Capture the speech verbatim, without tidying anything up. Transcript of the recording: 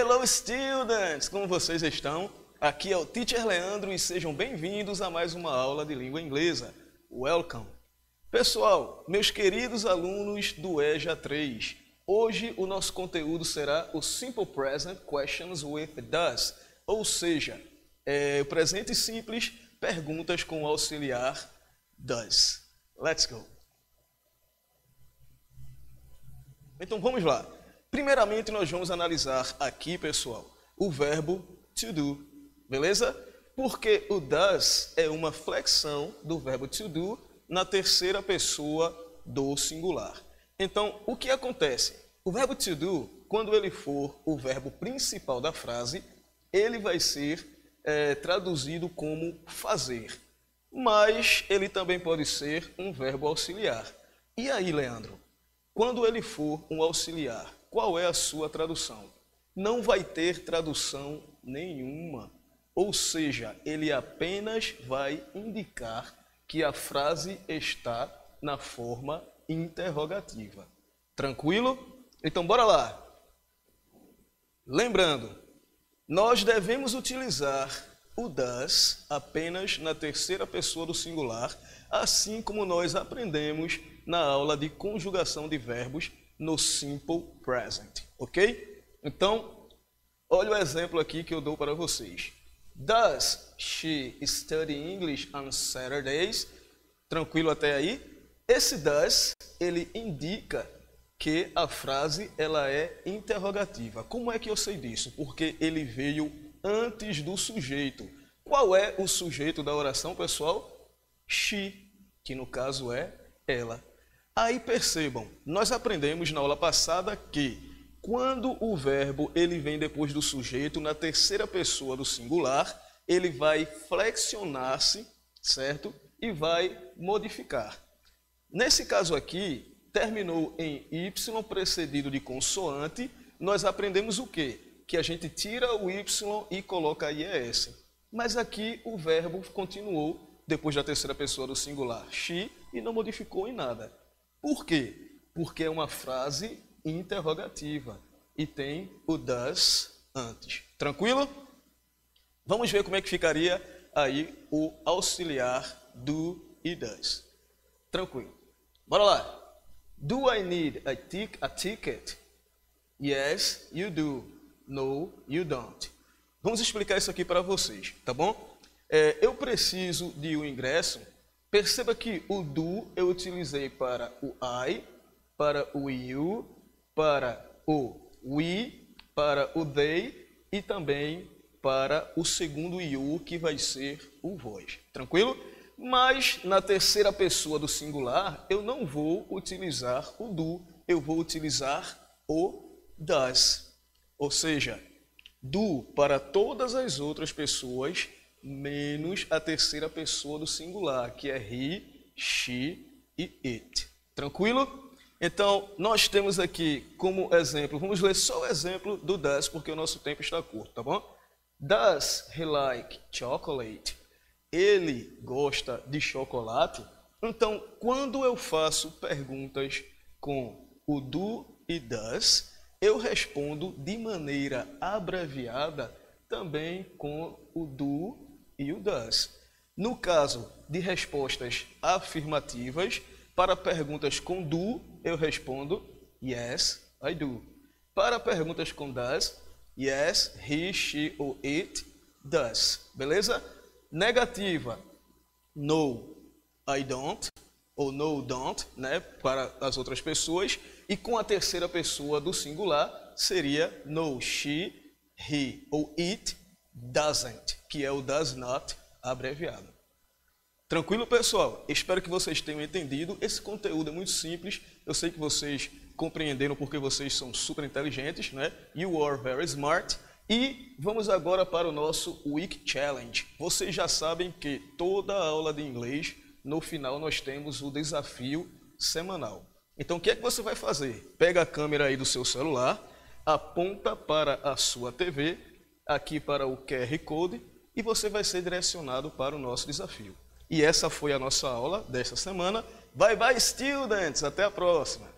Hello students! Como vocês estão? Aqui é o Teacher Leandro e sejam bem-vindos a mais uma aula de língua inglesa. Welcome! Pessoal, meus queridos alunos do E J A três, hoje o nosso conteúdo será o Simple Present Questions with Does, ou seja, é, o presente simples, perguntas com o auxiliar does. Let's go! Então vamos lá. Primeiramente nós vamos analisar aqui, pessoal, o verbo to do, beleza? Porque o does é uma flexão do verbo to do na terceira pessoa do singular. Então, o que acontece? O verbo to do, quando ele for o verbo principal da frase, ele vai ser é, traduzido como fazer. Mas ele também pode ser um verbo auxiliar. E aí, Leandro? Quando ele for um auxiliar, qual é a sua tradução? Não vai ter tradução nenhuma. Ou seja, ele apenas vai indicar que a frase está na forma interrogativa. Tranquilo? Então, bora lá. Lembrando, nós devemos utilizar o does apenas na terceira pessoa do singular, assim como nós aprendemos na aula de conjugação de verbos no Simple Present, ok? Então, olha o exemplo aqui que eu dou para vocês. Does she study English on Saturdays? Tranquilo até aí? Esse does, ele indica que a frase ela é interrogativa. Como é que eu sei disso? Porque ele veio antes do sujeito. Qual é o sujeito da oração, pessoal? She, que no caso é ela. Aí percebam, nós aprendemos na aula passada que quando o verbo ele vem depois do sujeito, na terceira pessoa do singular, ele vai flexionar-se, certo? E vai modificar. Nesse caso aqui, terminou em Y precedido de consoante, nós aprendemos o quê? Que a gente tira o Y e coloca I E S. Mas aqui o verbo continuou depois da terceira pessoa do singular, she, e não modificou em nada. Por quê? Porque é uma frase interrogativa e tem o does antes. Tranquilo? Vamos ver como é que ficaria aí o auxiliar do e does. Tranquilo. Bora lá. Do I need a, tic a ticket? Yes, you do. No, you don't. Vamos explicar isso aqui para vocês, tá bom? É, eu preciso de um ingresso. Perceba que o do eu utilizei para o I, para o you, para o we, para o they e também para o segundo you, que vai ser o vós. Tranquilo? Mas na terceira pessoa do singular eu não vou utilizar o do, eu vou utilizar o does. Ou seja, do para todas as outras pessoas, menos a terceira pessoa do singular, que é he, she e it. Tranquilo? Então, nós temos aqui como exemplo, vamos ler só o exemplo do does, porque o nosso tempo está curto, tá bom? Does he like chocolate? Ele gosta de chocolate? Então, quando eu faço perguntas com o do e does, eu respondo de maneira abreviada também com o do e o does. No caso de respostas afirmativas, para perguntas com do, eu respondo yes, I do. Para perguntas com does, yes, he, she ou it does. Beleza? Negativa, no, I don't, ou no, don't, né, para as outras pessoas. E com a terceira pessoa do singular, seria no, she, he ou it doesn't, que é o does not abreviado. Tranquilo, pessoal? Espero que vocês tenham entendido. Esse conteúdo é muito simples. Eu sei que vocês compreenderam porque vocês são super inteligentes, né? You are very smart. E vamos agora para o nosso Week Challenge. Vocês já sabem que toda aula de inglês, no final nós temos o desafio semanal. Então, o que é que você vai fazer? Pega a câmera aí do seu celular, aponta para a sua T V, aqui para o Q R Code, e você vai ser direcionado para o nosso desafio. E essa foi a nossa aula desta semana. Bye bye, students! Até a próxima!